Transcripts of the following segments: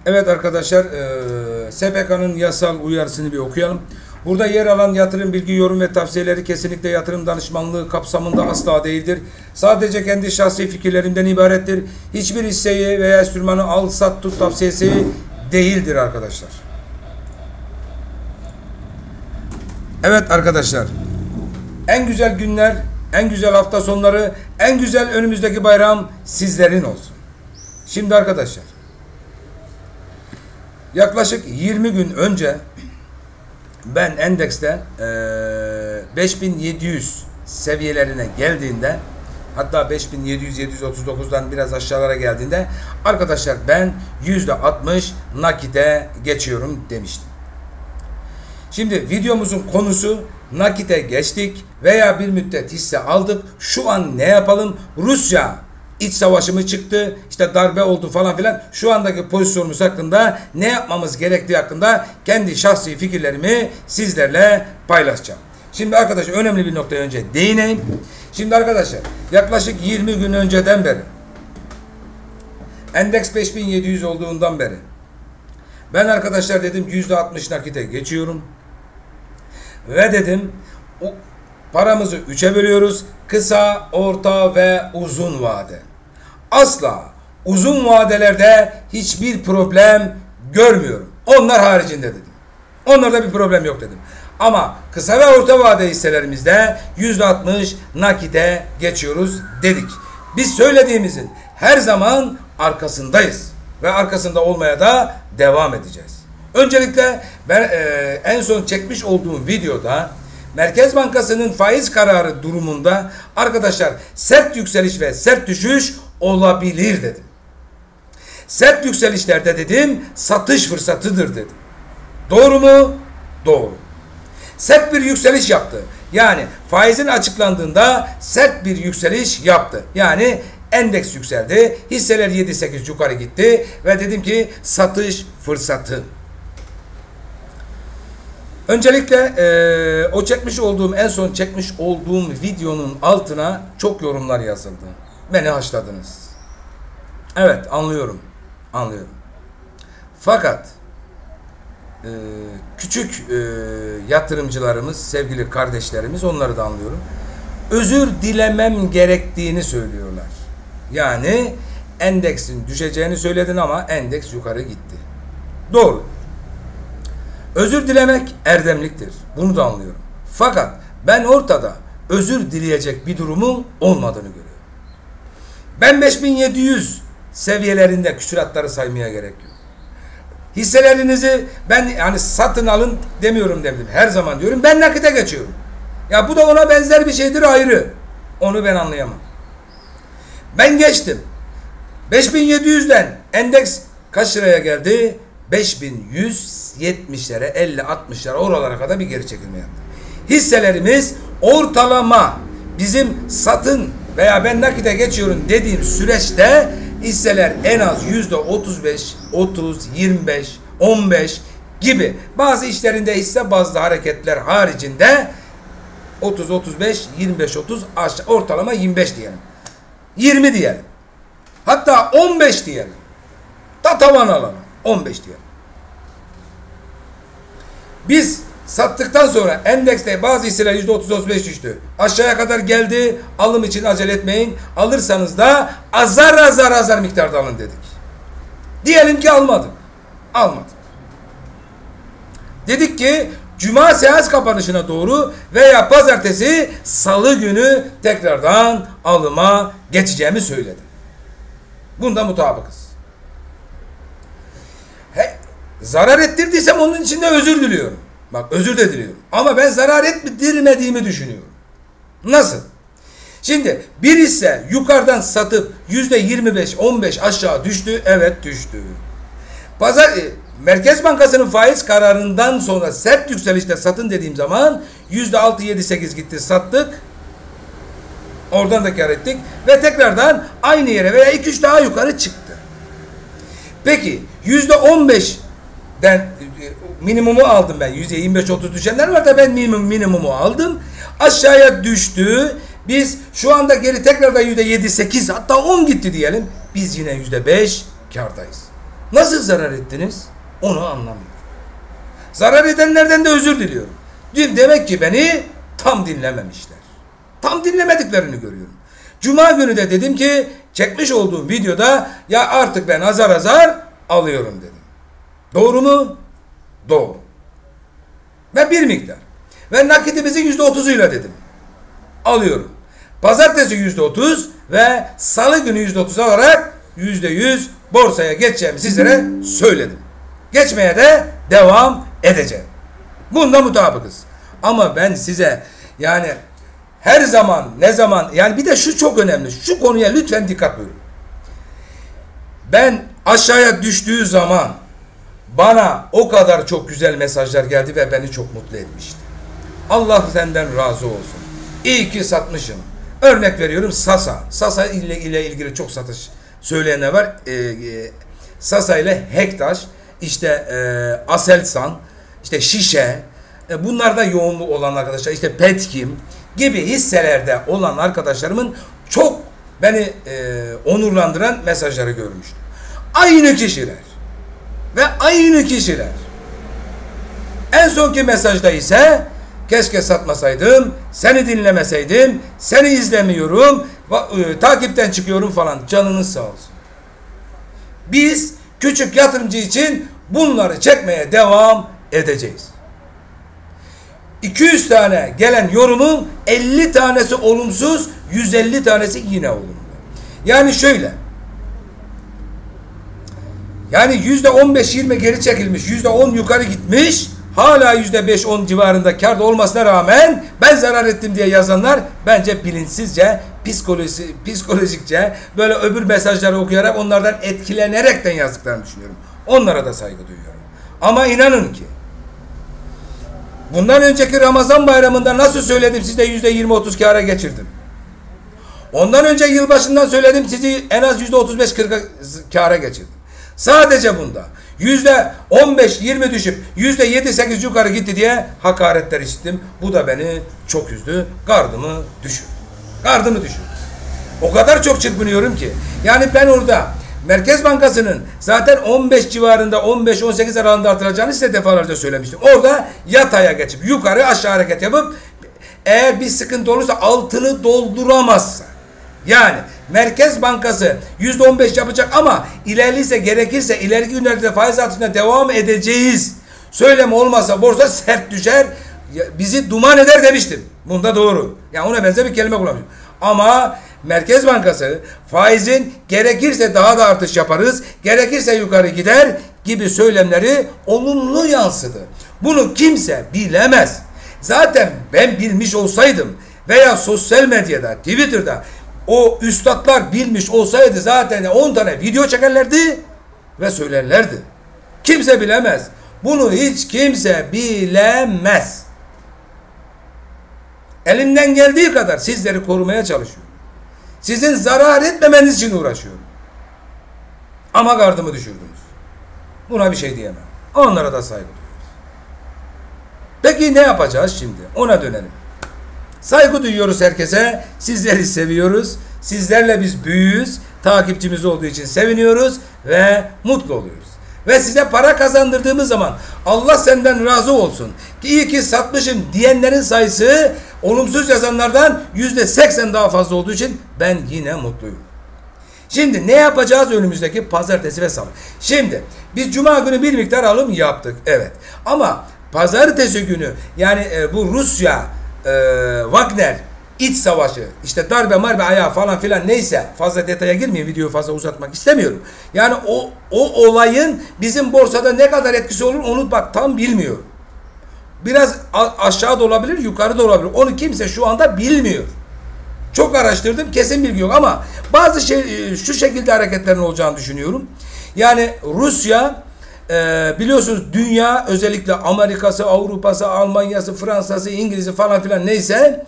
Evet arkadaşlar, SPK'nın yasal uyarısını bir okuyalım. Burada yer alan yatırım bilgi, yorum ve tavsiyeleri kesinlikle yatırım danışmanlığı kapsamında asla değildir. Sadece kendi şahsi fikirlerimden ibarettir. Hiçbir hisseyi veya enstrümanı al, sat, tut tavsiyesi değildir arkadaşlar. Evet arkadaşlar, en güzel günler, en güzel hafta sonları, en güzel önümüzdeki bayram sizlerin olsun. Şimdi arkadaşlar, yaklaşık 20 gün önce ben endeksten 5700 seviyelerine geldiğinde, hatta 5700-739'dan biraz aşağılara geldiğinde arkadaşlar ben %60 nakite geçiyorum demiştim. Şimdi videomuzun konusu nakite geçtik veya bir müddet hisse aldık. Şu an ne yapalım? Rusya İç savaşı mı çıktı, işte darbe oldu falan filan. Şu andaki pozisyonumuz hakkında ne yapmamız gerektiği hakkında kendi şahsi fikirlerimi sizlerle paylaşacağım. Şimdi arkadaşlar önemli bir noktaya önce değineyim. Şimdi arkadaşlar yaklaşık 20 gün önceden beri, endeks 5700 olduğundan beri ben arkadaşlar dedim %60 nakite geçiyorum. Ve dedim paramızı 3'e bölüyoruz. Kısa, orta ve uzun vade. Asla uzun vadelerde hiçbir problem görmüyorum. Onlar haricinde dedim. Onlarda bir problem yok dedim. Ama kısa ve orta vade hisselerimizde %60 nakite geçiyoruz dedik. Biz söylediğimizin her zaman arkasındayız. Ve arkasında olmaya da devam edeceğiz. Öncelikle ben en son çekmiş olduğum videoda Merkez Bankası'nın faiz kararı durumunda arkadaşlar sert yükseliş ve sert düşüş olabilir dedim. Sert yükselişlerde dedim satış fırsatıdır dedim. Doğru mu? Doğru. Sert bir yükseliş yaptı. Yani faizin açıklandığında sert bir yükseliş yaptı. Yani endeks yükseldi. Hisseler 7-8 yukarı gitti ve dedim ki satış fırsatı. Öncelikle en son çekmiş olduğum videonun altına çok yorumlar yazıldı. Beni haşladınız. Evet, anlıyorum. Fakat küçük yatırımcılarımız, sevgili kardeşlerimiz, onları da anlıyorum. Özür dilemem gerektiğini söylüyorlar. Yani endeksin düşeceğini söyledin ama endeks yukarı gitti. Doğru. Özür dilemek erdemliktir. Bunu da anlıyorum. Fakat ben ortada özür dileyecek bir durumun olmadığını görüyorum. Ben 5700 seviyelerinde küsuratları saymaya gerek yok. Hisselerinizi ben yani satın alın demiyorum dedim. Her zaman diyorum ben nakite geçiyorum. Ya bu da ona benzer bir şeydir, ayrı. Onu ben anlayamam. Ben geçtim. 5700'den endeks kaç liraya geldi? 5170'lere, 50-60'lara, oralara kadar bir geri çekilme yaptı. Hisselerimiz ortalama bizim satın veya ben nakite geçiyorum dediğim süreçte hisseler en az %35, 30, 25, 15 gibi bazı işlerinde hisse bazı hareketler haricinde 30, 35, 25, 30 aşağı, ortalama 25 diyelim. 20 diyelim. Hatta 15 diyelim. Tavan alalım. 15 diyelim. Biz sattıktan sonra endekste bazı hisseler %30-35 düştü. Aşağıya kadar geldi. Alım için acele etmeyin. Alırsanız da azar miktarda alın dedik. Diyelim ki almadık. Dedik ki Cuma seans kapanışına doğru veya pazartesi, salı günü tekrardan alıma geçeceğimi söyledim. Bunda mutabıkız. Zarar ettirdiysem onun için de özür diliyorum. Bak, özür de diliyorum. Ama ben zarar ettirmediğimi düşünüyorum. Nasıl? Şimdi bir hisse yukarıdan satıp %25-15 aşağı düştü. Evet, düştü. Merkez Bankası'nın faiz kararından sonra sert yükselişte satın dediğim zaman %6-7-8 gitti, sattık. Oradan da kar ettik. Ve tekrardan aynı yere veya 2-3 daha yukarı çıktı. Peki %15'den minimumu aldım ben. %25-30 düşenler var da ben minimumu aldım. Aşağıya düştü. Biz şu anda geri tekrardan %7-8 hatta 10 gitti diyelim. Biz yine %5 kârdayız. Nasıl zarar ettiniz? Onu anlamıyorum. Zarar edenlerden de özür diliyorum. Demek ki beni tam dinlememişler. Tam dinlemediklerini görüyorum. Cuma günü de dedim ki çekmiş olduğum videoda ya artık ben azar azar alıyorum dedim. Doğru mu? Doğru. Ve bir miktar. Ve nakitimizin %30'uyla dedim. Alıyorum. Pazartesi %30 ve salı günü %30 alarak %100 borsaya geçeceğimi sizlere söyledim. Geçmeye de devam edeceğim. Bunda mutabıkız. Ama ben size yani her zaman ne zaman yani bir de şu çok önemli. Şu konuya lütfen dikkat buyurun. Ben aşağıya düştüğü zaman bana o kadar çok güzel mesajlar geldi ve beni çok mutlu etmişti. Allah senden razı olsun. İyi ki satmışım. Örnek veriyorum Sasa. Sasa ile ilgili çok satış söyleyenler var. Sasa ile Hektaş, işte Aselsan, işte Şişe, bunlarda yoğunluğu olan arkadaşlar, işte Petkim gibi hisselerde olan arkadaşlarımın çok beni onurlandıran mesajları görmüştüm. Aynı kişiler ve aynı kişiler. En sonki mesajda ise keşke satmasaydım, seni dinlemeseydim, seni izlemiyorum, takipten çıkıyorum falan. Canınız sağ olsun. Biz küçük yatırımcı için bunları çekmeye devam edeceğiz. 200 tane gelen yorumun 50 tanesi olumsuz, 150 tanesi yine olumlu. Yani şöyle. Yani %15-20 geri çekilmiş, %10 yukarı gitmiş, hala %5-10 civarında kârda olmasına rağmen ben zarar ettim diye yazanlar bence bilinçsizce, psikolojikçe böyle öbür mesajları okuyarak onlardan etkilenerekten yazdıklarını düşünüyorum. Onlara da saygı duyuyorum. Ama inanın ki bundan önceki Ramazan bayramında nasıl söyledim size %20-30 kâra geçirdim. Ondan önce yılbaşından söyledim sizi en az %35-40 kâra geçirdim. Sadece bunda %15-20 düşüp %7-8 yukarı gitti diye hakaretler işittim. Bu da beni çok üzdü. Gardımı düşürdü. Gardımı düşürdü. O kadar çok çırpınıyorum ki. Yani ben orada Merkez Bankası'nın zaten 15 civarında 15-18 aralığında artıracağını size defalarca söylemiştim. Orada yataya geçip yukarı aşağı hareket yapıp eğer bir sıkıntı olursa altını dolduramazsa, yani Merkez Bankası %15 yapacak ama ilerliyse gerekirse ileriki günlerde faiz artışına devam edeceğiz söylemi olmazsa borsa sert düşer, bizi duman eder demiştim. Bunda doğru. Yani ona benzer bir kelime kullanmışım. Ama Merkez Bankası faizin gerekirse daha da artış yaparız, gerekirse yukarı gider gibi söylemleri olumlu yansıdı. Bunu kimse bilemez. Zaten ben bilmiş olsaydım veya sosyal medyada, Twitter'da o üstadlar bilmiş olsaydı zaten 10 tane video çekerlerdi ve söylerlerdi. Kimse bilemez. Bunu hiç kimse bilemez. Elimden geldiği kadar sizleri korumaya çalışıyorum. Sizin zarar etmemeniz için uğraşıyorum. Ama gardımı düşürdünüz. Buna bir şey diyemem. Onlara da saygı duyuyoruz. Peki ne yapacağız şimdi? Ona dönelim. Saygı duyuyoruz herkese. Sizleri seviyoruz. Sizlerle biz büyüğüz. Takipçimiz olduğu için seviniyoruz ve mutlu oluyoruz. Ve size para kazandırdığımız zaman Allah senden razı olsun ki iyi ki satmışım diyenlerin sayısı olumsuz yazanlardan %80 daha fazla olduğu için ben yine mutluyum. Şimdi ne yapacağız önümüzdeki pazartesi ve salı? Şimdi biz cuma günü bir miktar alım yaptık. Evet. Ama pazartesi günü yani bu Rusya Wagner iç savaşı, işte darbe marbe ayağı falan filan neyse fazla detaya girmeyeyim, videoyu fazla uzatmak istemiyorum. Yani o olayın bizim borsada ne kadar etkisi olur onu bak tam bilmiyorum. Biraz aşağıda olabilir, yukarıda olabilir. Onu kimse şu anda bilmiyor. Çok araştırdım, kesin bilgi yok ama bazı şu şekilde hareketlerin olacağını düşünüyorum. Yani Rusya biliyorsunuz dünya özellikle Amerika'sı, Avrupa'sı, Almanya'sı, Fransa'sı, İngiliz'i falan filan neyse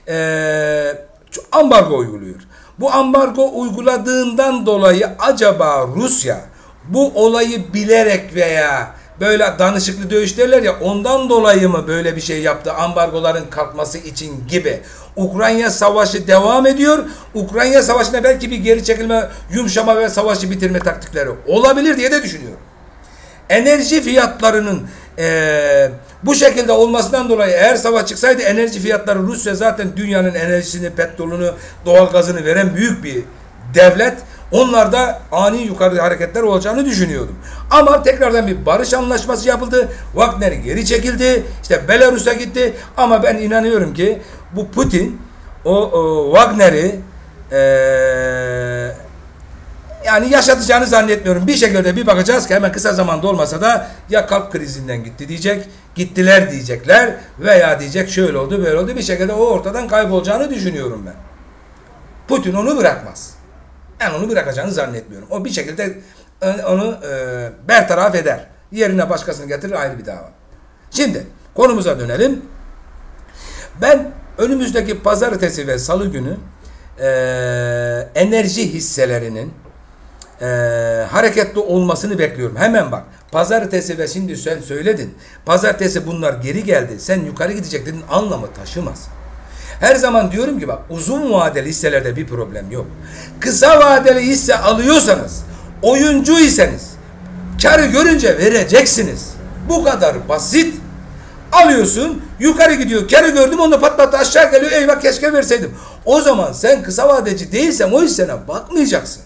ambargo uyguluyor. Bu ambargo uyguladığından dolayı acaba Rusya bu olayı bilerek veya böyle danışıklı dövüş derler ya, ondan dolayı mı böyle bir şey yaptı, ambargoların kalkması için gibi. Ukrayna savaşı devam ediyor. Ukrayna savaşına belki bir geri çekilme, yumuşama ve savaşı bitirme taktikleri olabilir diye de düşünüyorum. Enerji fiyatlarının bu şekilde olmasından dolayı eğer savaş çıksaydı, enerji fiyatları, Rusya zaten dünyanın enerjisini, petrolünü, doğalgazını veren büyük bir devlet. Onlarda ani yukarı hareketler olacağını düşünüyordum. Ama tekrardan bir barış anlaşması yapıldı. Wagner geri çekildi. İşte Belarus'a gitti. Ama ben inanıyorum ki bu Putin o Wagner'i yani yaşatacağını zannetmiyorum. Bir şekilde bir bakacağız ki hemen kısa zamanda olmasa da ya kalp krizinden gitti diyecek, gittiler diyecekler veya diyecek şöyle oldu böyle oldu, bir şekilde o ortadan kaybolacağını düşünüyorum ben. Putin onu bırakmaz. Ben onu bırakacağını zannetmiyorum. O bir şekilde onu bertaraf eder. Yerine başkasını getirir, ayrı bir dava. Şimdi konumuza dönelim. Ben önümüzdeki pazartesi ve salı günü enerji hisselerinin hareketli olmasını bekliyorum. Hemen bak. Pazartesi ve şimdi sen söyledin. Pazartesi bunlar geri geldi. Sen yukarı gidecek dedin, anlamı taşımaz. Her zaman diyorum ki bak, uzun vadeli hisselerde bir problem yok. Kısa vadeli hisse alıyorsanız, oyuncuyseniz karı görünce vereceksiniz. Bu kadar basit. Alıyorsun, yukarı gidiyor, karı gördüm, onu patlattı, aşağı geliyor, eyvah keşke verseydim. O zaman sen kısa vadeci değilsen o hissene bakmayacaksın.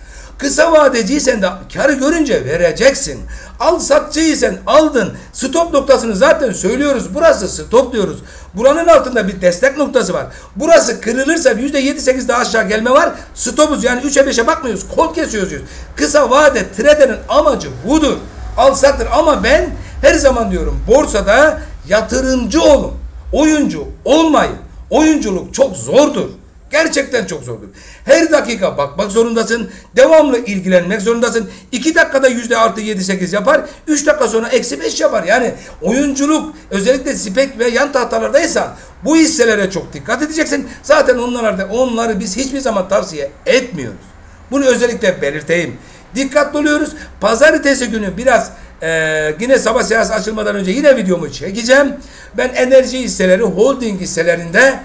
Kısa vadeciysen de karı görünce vereceksin. Al satçıysan aldın. Stop noktasını zaten söylüyoruz. Burası stop diyoruz. Buranın altında bir destek noktası var. Burası kırılırsa %7-8 daha aşağı gelme var. Stopuz, yani 3'e 5'e bakmıyoruz. Kol kesiyoruz diyoruz. Kısa vade trader'in amacı budur. Al sattır, ama ben her zaman diyorum, borsada yatırımcı olun. Oyuncu olmayın. Oyunculuk çok zordur. Gerçekten çok zordur. Her dakika bakmak zorundasın. Devamlı ilgilenmek zorundasın. 2 dakikada %+7-8 yapar. 3 dakika sonra -5 yapar. Yani oyunculuk, özellikle spek ve yan tahtalardaysan bu hisselere çok dikkat edeceksin. Zaten onları biz hiçbir zaman tavsiye etmiyoruz. Bunu özellikle belirteyim. Dikkatli oluyoruz. Pazartesi günü biraz yine sabah seansı açılmadan önce yine videomu çekeceğim. Ben enerji hisseleri, holding hisselerinde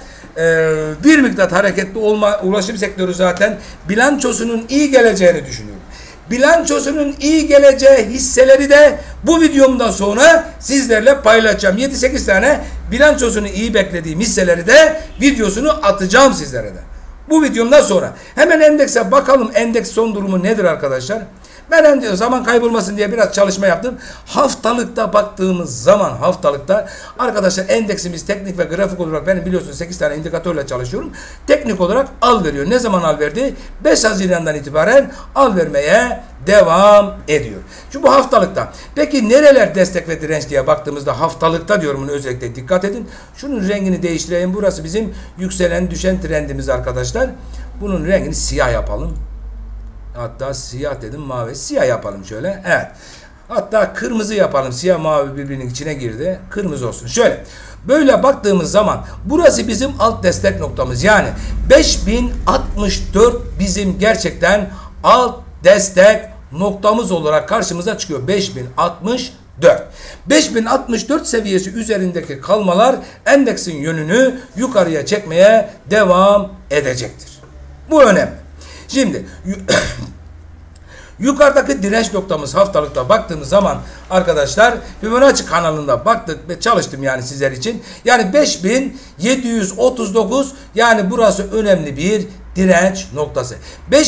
bir miktar hareketli olma, ulaşım sektörü zaten bilançosunun iyi geleceğini düşünüyorum. Bilançosunun iyi geleceği hisseleri de bu videomdan sonra sizlerle paylaşacağım. 7-8 tane bilançosunu iyi beklediğim hisseleri de videosunu atacağım sizlere de. Bu videomdan sonra hemen endekse bakalım. Endeks son durumu nedir arkadaşlar? Ben zaman kaybolmasın diye biraz çalışma yaptım. Haftalıkta baktığımız zaman, haftalıkta arkadaşlar endeksimiz teknik ve grafik olarak, benim biliyorsunuz 8 tane indikatörle çalışıyorum. Teknik olarak al veriyor. Ne zaman al verdi? 5 Haziran'dan itibaren al vermeye devam ediyor. Şu bu haftalıkta. Peki nereler destek ve direnç diye baktığımızda, haftalıkta diyorum, bunu özellikle dikkat edin. Şunun rengini değiştireyim. Burası bizim yükselen düşen trendimiz arkadaşlar. Bunun rengini siyah yapalım. Hatta siyah dedim, mavi. Siyah yapalım şöyle. Evet. Hatta kırmızı yapalım. Siyah mavi birbirinin içine girdi. Kırmızı olsun. Şöyle. Böyle baktığımız zaman burası bizim alt destek noktamız. Yani 5064 bizim gerçekten alt destek noktamız olarak karşımıza çıkıyor. 5064. 5064 seviyesi üzerindeki kalmalar endeksin yönünü yukarıya çekmeye devam edecektir. Bu önemli. Şimdi yukarıdaki direnç noktamız haftalıkta baktığımız zaman arkadaşlar, Fibonacci kanalında baktık ve çalıştım yani sizler için. Yani 5739, yani burası önemli bir direnç noktası.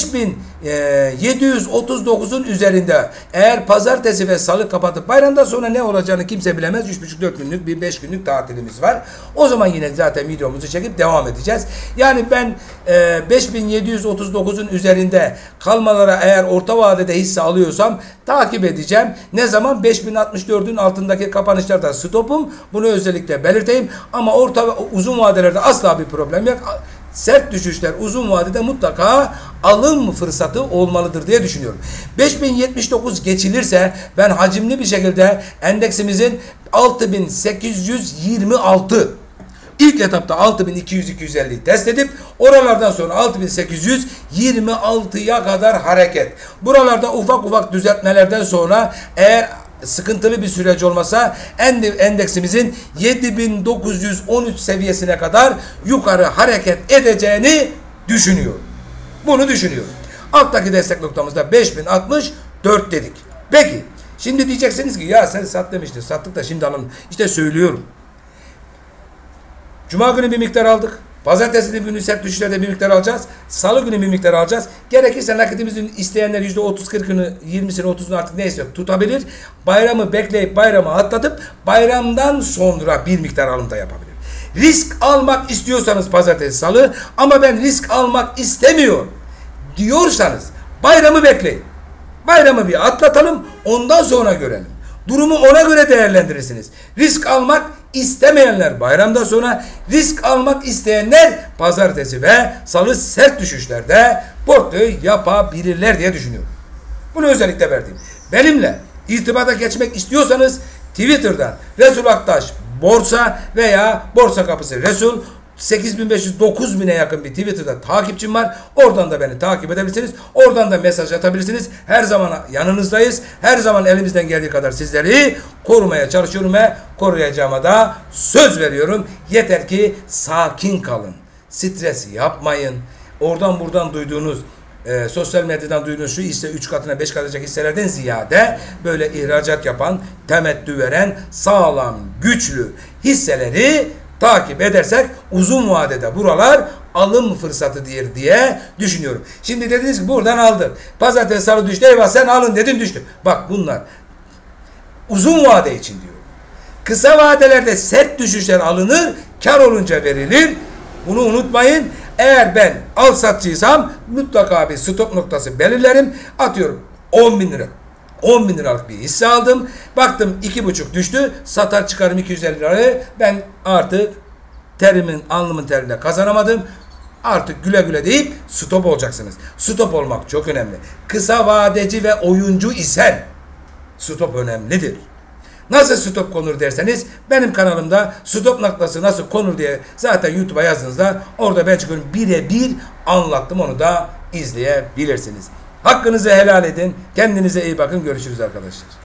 5739'un üzerinde eğer pazartesi ve salı kapatıp bayramdan sonra ne olacağını kimse bilemez. 3,5-4 günlük bir 5 günlük tatilimiz var. O zaman yine zaten videomuzu çekip devam edeceğiz. Yani ben 5739'un üzerinde kalmalara eğer orta vadede hisse alıyorsam takip edeceğim. Ne zaman? 5064'ün altındaki kapanışlarda stopum. Bunu özellikle belirteyim. Ama orta ve uzun vadelerde asla bir problem yok. Sert düşüşler uzun vadede mutlaka alım fırsatı olmalıdır diye düşünüyorum. 5079 geçilirse ben hacimli bir şekilde endeksimizin 6826, İlk etapta 6200-250'yi test edip oralardan sonra 6826'ya kadar hareket. Buralarda ufak ufak düzeltmelerden sonra eğer sıkıntılı bir süreç olmasa endeksimizin 7913 seviyesine kadar yukarı hareket edeceğini düşünüyorum. Bunu düşünüyorum. Alttaki destek noktamızda 5064 dedik. Peki şimdi diyeceksiniz ki ya sen sat demiştin, sattık da şimdi alalım. İşte söylüyorum. Cuma günü bir miktar aldık. Pazartesi günü sert düşüşlerde bir miktar alacağız. Salı günü bir miktar alacağız. Gerekirse nakitimizin isteyenler %30-40'ını, 20'sini, 30'unu artık neyse tutabilir. Bayramı bekleyip bayramı atlatıp bayramdan sonra bir miktar alım da yapabilir. Risk almak istiyorsanız pazartesi, salı ama ben risk almak istemiyorum diyorsanız bayramı bekleyin. Bayramı bir atlatalım, ondan sonra görelim. Durumu ona göre değerlendirirsiniz. Risk almak istemeyenler bayramdan sonra, risk almak isteyenler pazartesi ve salı sert düşüşlerde portföy yapabilirler diye düşünüyorum. Bunu özellikle verdim. Benimle irtibata geçmek istiyorsanız Twitter'dan Resul Aktaş Borsa veya Borsa Kapısı Resul 8500-9000'e yakın bir Twitter'da takipçim var. Oradan da beni takip edebilirsiniz. Oradan da mesaj atabilirsiniz. Her zaman yanınızdayız. Her zaman elimizden geldiği kadar sizleri korumaya çalışıyorum ve koruyacağıma da söz veriyorum. Yeter ki sakin kalın. Stres yapmayın. Oradan buradan duyduğunuz sosyal medyadan duyduğunuz şu hisse 3 katına 5 katacak hisselerden ziyade böyle ihracat yapan, temettü veren, sağlam, güçlü hisseleri takip edersek uzun vadede buralar alım fırsatı diye düşünüyorum. Şimdi dediniz ki buradan aldık. Pazartesi salı düştü. Eyvah sen alın dedin düştü. Bak bunlar uzun vade için diyor. Kısa vadelerde sert düşüşler alınır. Kar olunca verilir. Bunu unutmayın. Eğer ben al satçıysam mutlaka bir stop noktası belirlerim. Atıyorum 10.000 lira. 10.000 liralık bir hisse aldım. Baktım 2,5 düştü. Satar çıkarım 250 lirayı. Ben artık alnımın teriyle kazanamadım. Artık güle güle deyip stop olacaksınız. Stop olmak çok önemli. Kısa vadeci ve oyuncu isen stop önemlidir. Nasıl stop konur derseniz benim kanalımda stop noktası nasıl konur diye zaten YouTube'a yazdığınızda orada ben çıkıyorum. Birebir anlattım, onu da izleyebilirsiniz. Hakkınızı helal edin. Kendinize iyi bakın. Görüşürüz arkadaşlar.